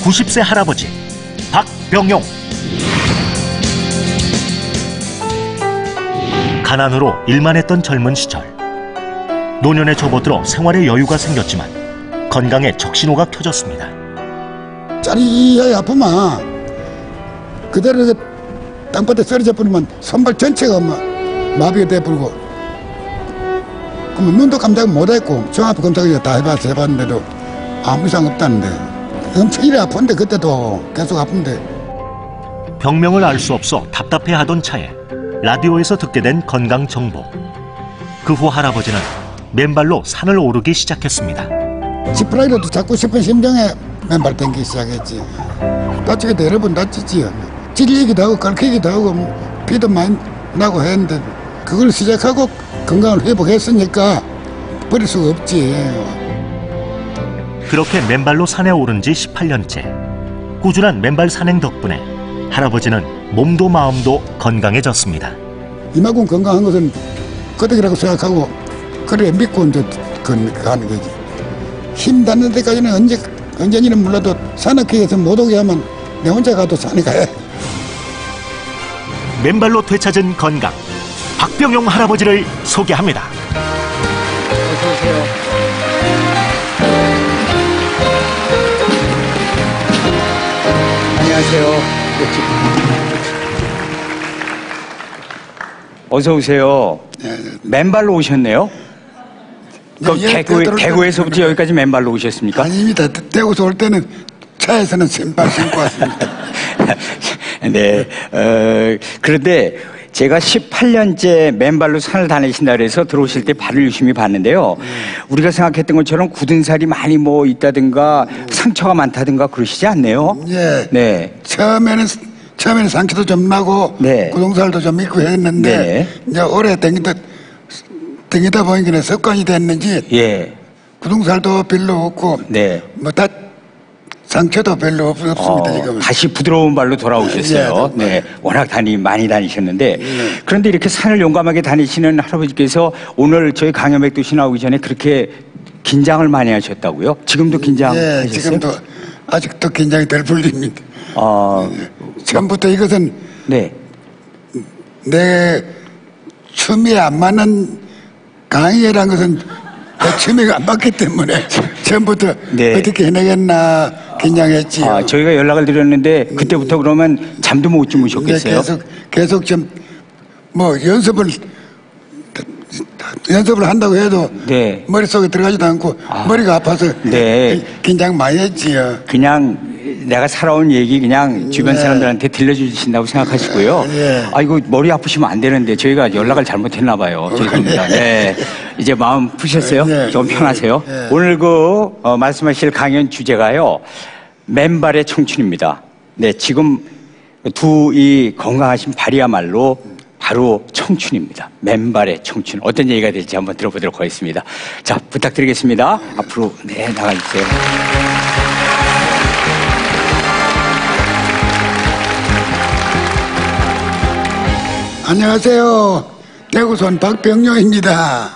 90세 할아버지 박병용. 가난으로 일만 했던 젊은 시절, 노년에 접어들어 생활에 여유가 생겼지만 건강에 적신호가 켜졌습니다. 짜리하게 아프면 그대로 땅바닥에 쓰러져 버리면 손발 전체가 마비가 돼버리고, 그러면 눈도 깜짝 못했고 종합 검사를 다 해봤는데도 아무 이상 없다는데, 엄청 이래 아픈데 그때도 계속 아픈데. 병명을 알 수 없어 답답해하던 차에 라디오에서 듣게 된 건강 정보. 그 후 할아버지는 맨발로 산을 오르기 시작했습니다. 지푸라기라도 잡고 싶은 심정에 맨발 땡기기 시작했지. 다치게도 여러 번 다치지. 찔리기도 하고 긁히기도 하고 피도 많이 나고 했는데, 그걸 시작하고 건강을 회복했으니까 버릴 수가 없지. 그렇게 맨발로 산에 오른 지 18년째. 꾸준한 맨발 산행 덕분에 할아버지는 몸도 마음도 건강해졌습니다. 이만큼 건강한 것은 거덕이라고 생각하고 그래 믿고 이제 가는 거지. 힘 닿는 데까지는 언제니는 몰라도 산악회에서 못 오게 하면 내 혼자 가도 산에 가야 해. 맨발로 되찾은 건강, 박병용 할아버지를 소개합니다. 어서 오세요. 안녕하세요. 어서 오세요. 맨발로 오셨네요? 대구에서부터 여기까지 맨발로 오셨습니까? 아닙니다. 대구에서 올 때는 차에서는 신발 신고 왔습니다. 네. 그런데 제가 18년째 맨발로 산을 다니신다 그래서 들어오실 때 발을 유심히 봤는데요. 우리가 생각했던 것처럼 굳은 살이 많이 뭐 있다든가 상처가 많다든가 그러시지 않네요? 예. 네. 처음에는 상처도 좀 나고, 네. 구동살도 좀 있고 했는데, 네. 이제 오래 댕기다 보니까 습관이 됐는지, 예. 구동살도 별로 없고, 네. 상처도 별로 없습니다, 지금. 다시 부드러운 발로 돌아오셨어요. 네, 네. 워낙 많이 다니셨는데. 그런데 이렇게 산을 용감하게 다니시는 할아버지께서 오늘 저희 강연백도시 나오기 전에 그렇게 긴장을 많이 하셨다고요? 지금도 긴장하셨어요? 예, 지금도 아직도 긴장이 덜 풀립니다. 처음부터 이것은 네. 내 춤이 안 맞는 강의라는 것은 내 춤이가 안 맞기 때문에 처음부터 네. 어떻게 해내겠나 긴장했지요. 저희가 연락을 드렸는데 그때부터 그러면 잠도 못 주무셨겠어요? 계속 좀 연습을 한다고 해도 네. 머릿속에 들어가지도 않고 머리가 아파서 네. 긴장 많이 했지요. 그냥 내가 살아온 얘기 그냥 주변 사람들한테 들려주신다고 생각하시고요. 이거 머리 아프시면 안 되는데 저희가 연락을 잘못했나 봐요. 죄송합니다. 네. 이제 마음 푸셨어요? 좀 편하세요? 오늘 말씀하실 강연 주제가요, 맨발의 청춘입니다. 네, 지금 이 건강하신 발이야말로 바로 청춘입니다. 맨발의 청춘. 어떤 얘기가 될지 한번 들어보도록 하겠습니다. 자, 부탁드리겠습니다. 앞으로 나가주세요. 안녕하세요. 대구손 박병용입니다.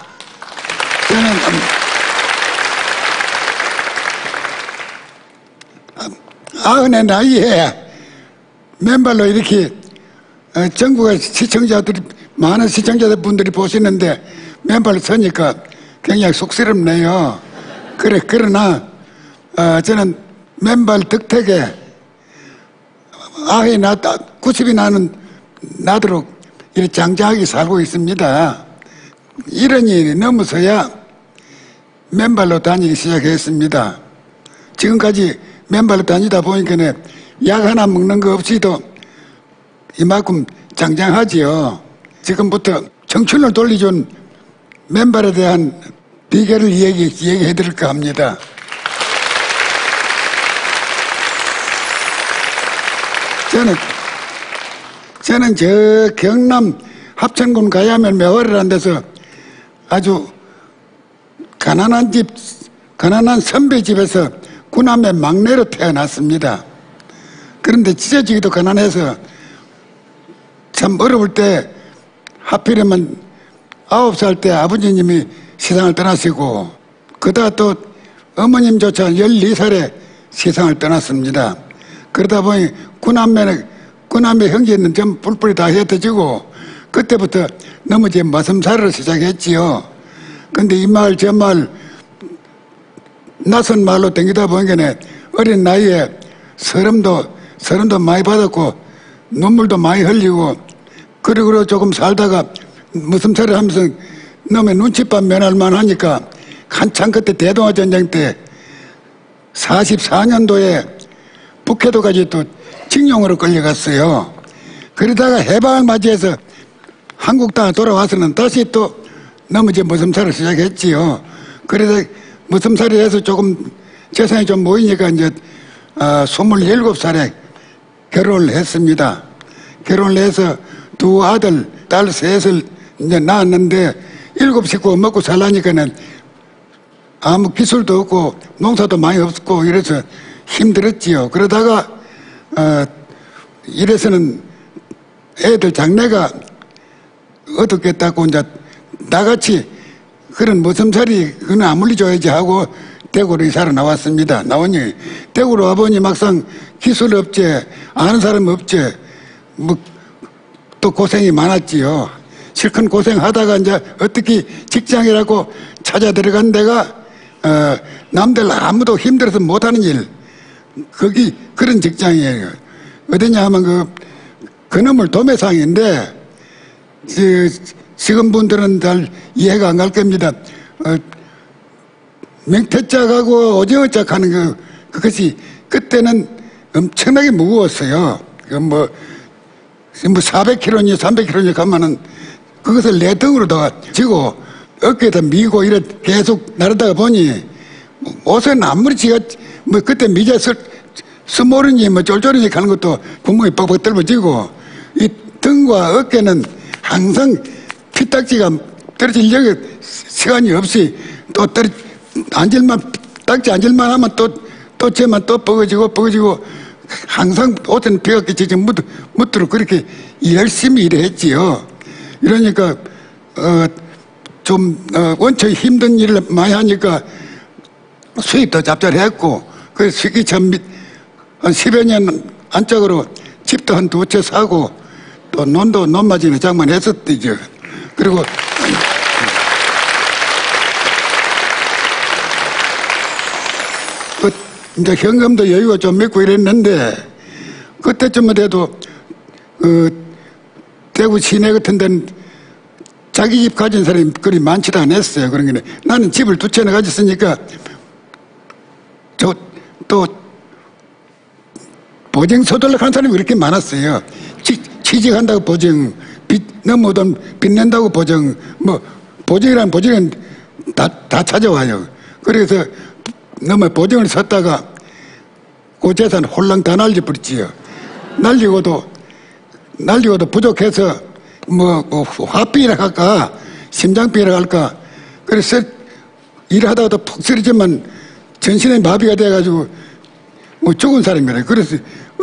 저는 90의 나이에 맨발로 이렇게 전국의 많은 시청자분들이 보시는데 맨발로 서니까 굉장히 쑥스럽네요. 그러나 저는 맨발 덕택에 90이 나도록 이렇게 장장하게 살고 있습니다. 이런 일이 넘어서야 맨발로 다니기 시작했습니다. 지금까지 맨발로 다니다 보니까 약 하나 먹는 거 없이도 이만큼 장장하지요. 지금부터 청춘을 돌려준 맨발에 대한 비결을 얘기해 드릴까 합니다. 저는 저 경남 합천군 가야면 매화리라는 데서 아주 가난한 선배 집에서 구남의 막내로 태어났습니다. 그런데 찢어지기도 가난해서 참 어려울 때 하필이면 9살 때 아버지님이 세상을 떠나시고, 그다가 또 어머님조차 12살에 세상을 떠났습니다. 그러다 보니 구남매 형제는 좀 뿔뿔이 다 흩어지고 그때부터 너무 이제 머슴살이를 시작했지요. 근데 이 마을 저 마을 낯선 말로 댕기다 보니까 어린 나이에 서름도 많이 받았고 눈물도 많이 흘리고 그러고 조금 살다가 머슴살이 하면서 너무 눈칫밥 면할만 하니까 한참 그때 대동아 전쟁 때 44년도에 북해도까지 또 징용으로 끌려갔어요. 그러다가 해방을 맞이해서 한국 땅에 돌아와서는 다시 또 너무 이제 머슴살을 시작했지요. 그래서 머슴살이 해서 조금 재산이 좀 모이니까 이제 27살에 결혼을 했습니다. 결혼을 해서 두 아들, 딸 셋을 이제 낳았는데 7식구 먹고 살라니까는 아무 기술도 없고 농사도 많이 없고 이래서 힘들었지요. 그러다가 이래서는 애들 장래가 어떻겠다고 이제 나같이 그런 머슴살이 그는 아무리 줘야지 하고 대구로 이사를 나왔습니다. 나오니 대구로 와보니 막상 기술 없지 아는 사람 없지 뭐 또 고생이 많았지요. 실컷 고생하다가 이제 어떻게 직장이라고 찾아 들어간 데가 남들 아무도 힘들어서 못하는 일 거기 그런 직장이에요. 어디냐 하면 그놈을 도매상인데 지금 분들은 잘 이해가 안 갈 겁니다. 명태짝하고 오징어짝 하는 그것이 그때는 엄청나게 무거웠어요. 400kg니 300kg니 가면은 그것을 내 등으로다가 지고 어깨에다 미고 이래 계속 나르다가 보니 옷은 아무리 지가 뭐 그때 미자 스모르니 뭐 쫄쫄이니 가는 것도 구멍이 뻑뻑 떨어지고 이 등과 어깨는 항상 피딱지가 떨어지려고 시간이 없이 또 딱지 앉을만 하면 또 쟤만 또 뻐거지고 항상 옷은 비가 끼치지 묻도록 그렇게 열심히 일했지요. 이러니까 원체 힘든 일을 많이 하니까 수입도 짭짤했고 그래서 수익이 참 한 10여 년 안짝으로 집도 한 2채 사고 또 논마진에 장만했었대죠. 그리고 이제 현금도 여유가 좀 있고 이랬는데 그때쯤만 돼도 대구 시내 같은 데는 자기 집 가진 사람이 그리 많지도 않았어요. 그런 게 나는 집을 2채나 가졌으니까 또 보증 서둘러 한 사람이 그렇게 많았어요. 취직한다고 보증, 빚 넘어오던 빚 낸다고 보증, 뭐 보증이란 보증은 다 찾아와요. 그래서 너무 보증을 섰다가 그 재산 홀랑 다 날려버렸지요. 날리고도 부족해서 화병이라 할까 심장병이라 할까 그래서 일하다가도 푹 쓰러지면 전신에 마비가 돼가지고 죽은 사람이래. 그래서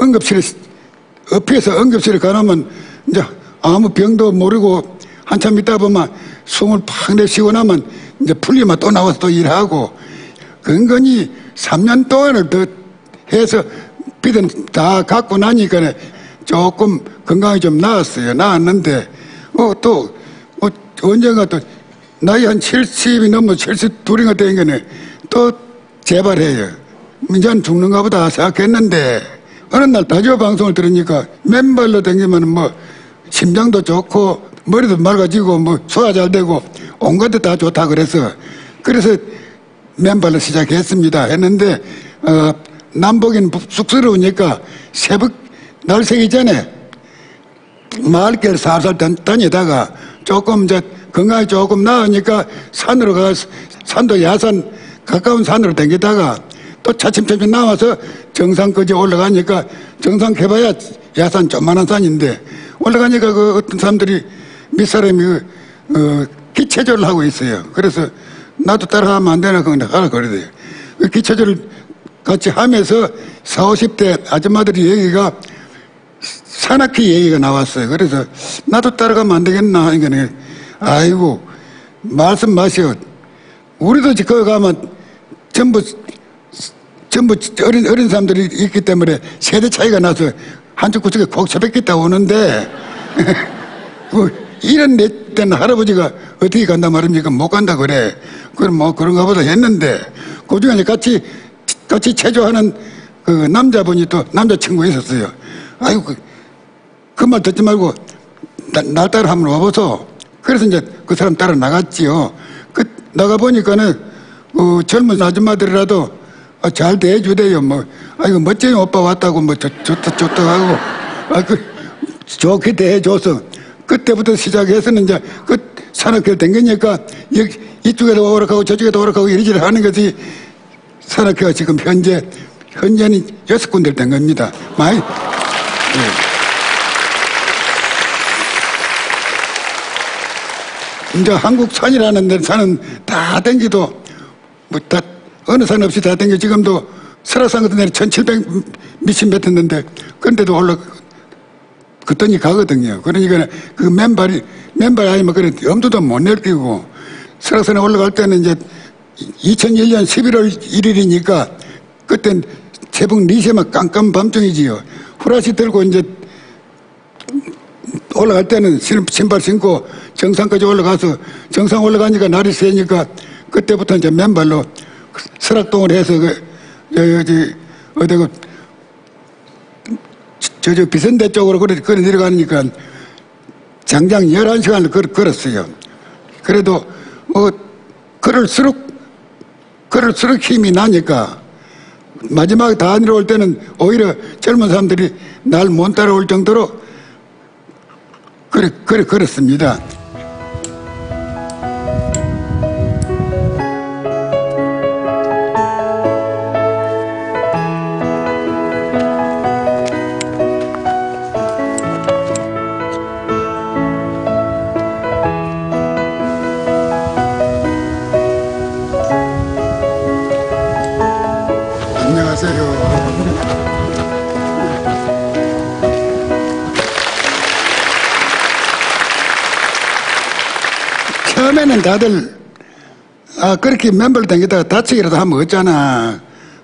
업해서 응급실에 가놓으면 이제 아무 병도 모르고 한참 있다 보면 숨을 팍 내쉬고 나면 이제 풀리면 또 나와서 또 일하고 근근히 3년 동안을 더 해서 빚은 다 갚고 나니까 조금 건강이 좀 나았는데 또 언젠가 또 나이 한 70이 넘어 72인가 되니까 또 재발해요. 이제는 죽는가 보다 생각했는데 어느 날 라디오 방송을 들으니까 맨발로 다니면 심장도 좋고 머리도 맑아지고 소화 잘 되고 온갖 데 다 좋다 그래서 맨발로 시작했습니다. 했는데 남보기는 쑥스러우니까 새벽 날 새기 전에 마을길 살살 다니다가 조금 이제 건강이 조금 나으니까 산으로 가서 산도 야산 가까운 산으로 다니다가 또 차츰차츰 나와서 정상까지 올라가니까 정상 해봐야 야산 조만한 산인데 올라가니까 어떤 사람들이 밑사람이 기체조를 하고 있어요. 그래서 나도 따라하면 안 되나 하라 그러대요. 기체조를 같이 하면서 40, 50대 아줌마들이 얘기가 산악회 얘기가 나왔어요. 그래서 나도 따라가면 안 되겠나 하니까 아이고 말씀 마시오. 우리도 거기 가면 전부 전부 어린 사람들이 있기 때문에 세대 차이가 나서 한쪽 구석에 콕 쳐박겠다 오는데 이런 내 때는 할아버지가 어떻게 간다 말입니까? 못 간다 그래. 그럼 뭐 그런가 보다 했는데 그중에 같이 체조하는 그 남자분이 또 남자친구 있었어요. 아이고 그 말 듣지 말고 날 따라 한번 와보소. 그래서 이제 그 사람 따라 나갔지요. 그 나가 보니까는 젊은 아줌마들이라도 잘 대해주대요. 뭐 아이고 멋쟁이 오빠 왔다고 뭐 좋다 하고 좋게 대해줘서 그때부터 시작해서는 이제 그 산악회를 댕기니까 이쪽에도 오락하고 저쪽에도 오락하고 이리저리 하는 것이 산악회가 지금 현재는 6군데를 된 겁니다. 많이. 이제 한국 산이라는 데 산은 다 댕기도 뭐 다 어느 산 없이 다 댕겨. 지금도 설악산 같은 데는 1700 미친 뱉었는데 그런데도 그더니 가거든요. 그러니까 그 맨발 아니면 그래 엄두도 못 낼 끼고 설악산에 올라갈 때는 이제 2001년 11월 1일이니까 그땐 새벽 4시에만 깜깜 밤중이지요. 후라시 들고 이제 올라갈 때는 신발 신고 정상까지 올라가서 정상 올라가니까 날이 새니까 그때부터 이제 맨발로 설악동을 해서 어디고 저 비선대 쪽으로 그래 내려가니까 장장 11시간을 걸었어요. 그래도 걸을수록 힘이 나니까 마지막에 다 내려올 때는 오히려 젊은 사람들이 날 못 따라올 정도로 그렇습니다. 처음에는 다들 그렇게 맨발로 다니다가 다치기라도 하면 어쩌나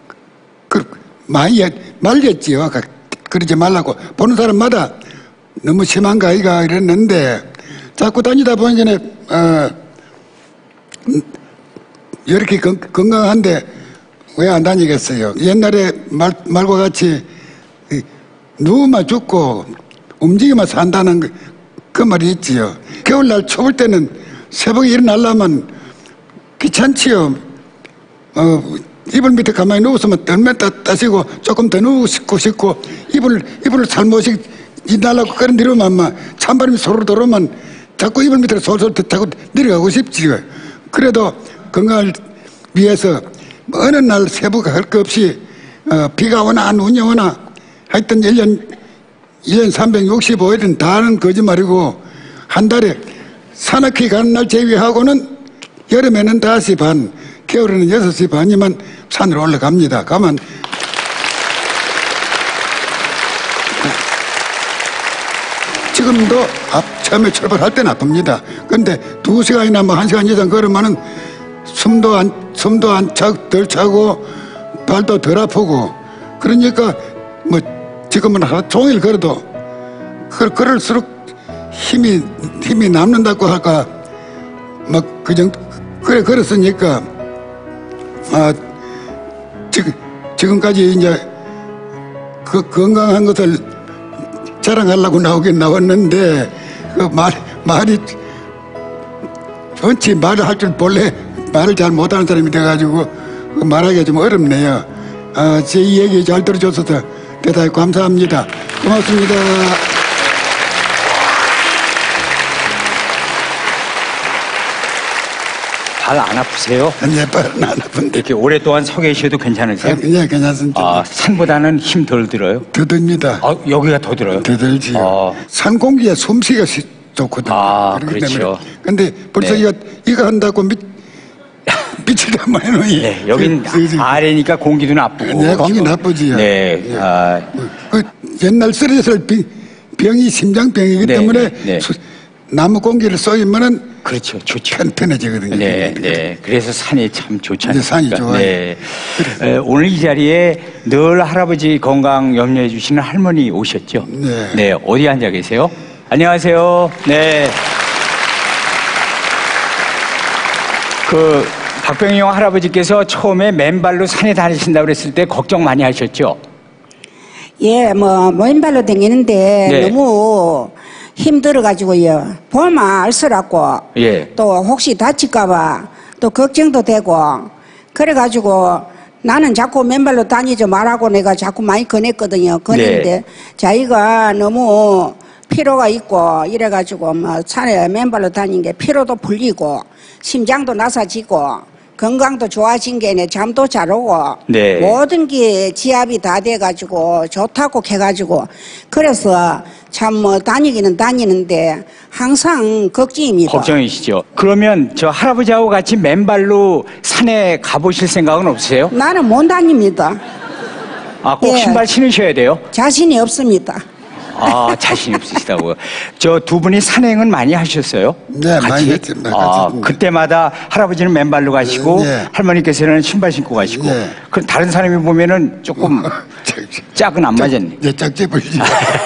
많이 말렸지요. 그러지 말라고 보는 사람마다 너무 심한가 아이가 이랬는데 자꾸 다니다 보니까 이렇게 건강한데 왜 안 다니겠어요? 옛날에 말과 같이 누우만 죽고 움직이면 산다는 그 말이 있지요. 겨울날 추울 때는 새벽에 일어나려면 귀찮지요. 이불 밑에 가만히 누웠으면 덜면 따시고 조금 더 누우고 싶고 이불을 살못씩 일어나려고 그런 내려오면 찬바람이 소로 들어오면 자꾸 이불 밑으로 솔솔 자꾸 내려가고 싶지요. 그래도 건강을 위해서 어느 날 새벽 할 것 없이 비가 오나 눈이 오나 하여튼 1년 365일은 다 하는 거짓말이고 한 달에 산악회 가는 날 제외하고는 여름에는 5시 반, 겨울에는 6시 반이면 산으로 올라갑니다. 가면 지금도 처음에 출발할 때는 아픕니다. 근데 2시간이나 뭐 1시간 이상 걸으면은 숨도 덜 차고 발도 덜 아프고 그러니까 뭐 지금은 하루 종일 걸어도 걸을수록 힘이 남는다고 할까 막 그 정도 그래 걸었으니까 지금까지 이제 그 건강한 것을 자랑하려고 나오긴 나왔는데 그 말이 전체 말을 할 줄 몰래 말을 잘 못하는 사람이 돼가지고 말하기가 좀 어렵네요. 제 얘기 잘 들어줘서 대단히 감사합니다. 고맙습니다. 발 안 아프세요? 네, 발은 안 아픈데. 이렇게 오랫동안 서 계셔도 괜찮으세요? 네, 괜찮습니다. 산보다는 힘 덜 들어요? 더 듭니다. 여기가 더 들어요? 더 들지요. 산 공기에 숨쉬기가 좋거든요. 그렇죠. 근데 벌써 네. 이거 한다고 미칠 때만 해놓으니. 네, 여긴 아래니까 공기도 나쁘고. 네, 공기 나쁘지요. 네. 그 옛날 쓰레기설 병이 심장병이기 때문에 나무 공기를 쏘이면은 그렇죠. 좋죠. 편해지거든요. 네, 네. 그래서 산이 참 좋지 않습니까? 산이 좋아요. 네. 오늘 이 자리에 늘 할아버지 건강 염려해 주시는 할머니 오셨죠? 네. 네. 어디 앉아 계세요? 안녕하세요. 네. 박병용 할아버지께서 처음에 맨발로 산에 다니신다고 그랬을 때 걱정 많이 하셨죠? 예, 맨발로 다니는데 네. 너무 힘들어가지고요. 보면 알쓰라고. 예. 또 혹시 다칠까봐 또 걱정도 되고. 그래가지고 나는 자꾸 맨발로 다니지 말라고 내가 자꾸 많이 권했거든요. 권했는데 네. 자기가 너무 피로가 있고 이래가지고 산에 맨발로 다니는 게 피로도 풀리고 심장도 나사지고 건강도 좋아진 게 잠도 잘 오고 네. 모든 게 지압이 다 돼가지고 좋다고 해가지고 그래서 참 다니기는 다니는데 항상 걱정입니다. 걱정이시죠? 그러면 저 할아버지하고 같이 맨발로 산에 가보실 생각은 없으세요? 나는 못 다닙니다. 아, 꼭 예. 신발 신으셔야 돼요? 자신이 없습니다. 아, 자신이 없으시다고요. 저 두 분이 산행은 많이 하셨어요? 네, 많이 했습니다. 아, 그때마다 할아버지는 맨발로 가시고 네. 할머니께서는 신발 신고 가시고. 네. 그럼 다른 사람이 보면은 조금 짝은 안 맞았네. 네, 짝지 보이죠.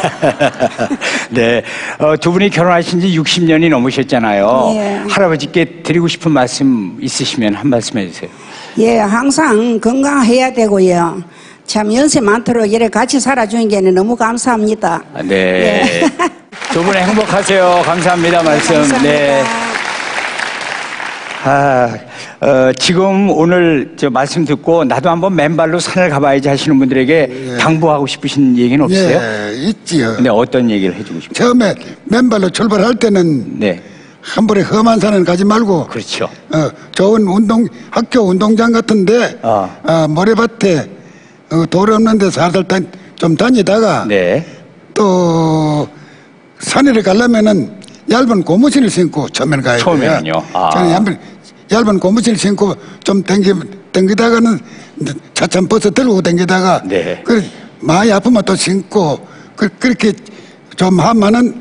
네. 두 분이 결혼하신 지 60년이 넘으셨잖아요. 예. 할아버지께 드리고 싶은 말씀 있으시면 한 말씀 해주세요. 예, 항상 건강해야 되고요. 참 연세 많도록 이래 같이 살아주는 게 너무 감사합니다. 아, 네. 두 분 행복하세요. 감사합니다. 말씀. 감사합니다. 네. 지금 오늘 저 말씀 듣고 나도 한번 맨발로 산을 가봐야지 하시는 분들에게 당부하고 싶으신 얘기는 없으세요? 네, 있지요. 네, 어떤 얘기를 해주고 싶어요? 처음에 맨발로 출발할 때는 네. 한 번에 험한 산은 가지 말고 그렇죠. 좋은 학교 운동장 같은데 모래밭에 돌 없는 데 살살 좀 다니다가 네. 또 산에 가려면은 얇은 고무신을 신고 처음에는 가야 돼요. 처음에는요? 아. 저는 얇은 고무신을 신고 좀 당기다가는 차츰 벗어 들고 당기다가 네. 많이 아프면 또 신고 그렇게 좀 하면은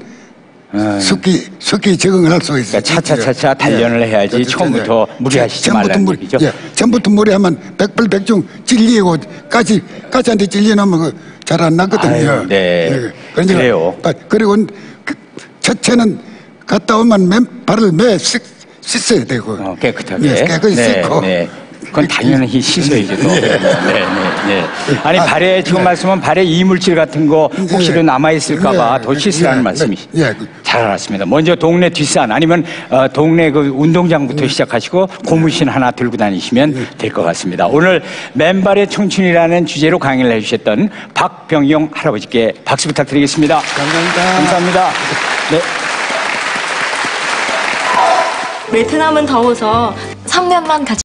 쉽게 적응을 할 수 있어요. 그러니까 차차차차 단련을 해야지 처음부터 무리하시지 말라는 얘기죠. 처음부터 무리하면 백발백중 찔리고 가시한테 찔리면 잘 안 낫거든요. 아유, 네. 그러니까 그래요. 그리고 첫째는 갔다 오면 발을 매 씻어야 되고 깨끗하게. 깨끗이 씻고. 네. 그건 당연히 씻어야죠. 또. 네. 아니 발에 지금 말씀은 발에 이물질 같은 거 혹시라도 남아 있을까봐 더 씻으라는 말씀이시죠. 잘 알았습니다. 먼저 동네 뒷산 아니면 동네 그 운동장부터 시작하시고 고무신 하나 들고 다니시면 될 것 같습니다. 오늘 맨발의 청춘이라는 주제로 강의를 해주셨던 박병용 할아버지께 박수 부탁드리겠습니다. 감사합니다. 감사합니다. 네. 베트남은 더워서 3년만 같이